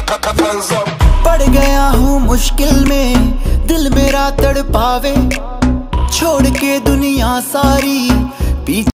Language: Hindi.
पड़ गया हूँ मुश्किल में, दिल मेरा तड़पावे, छोड़ के दुनिया सारी।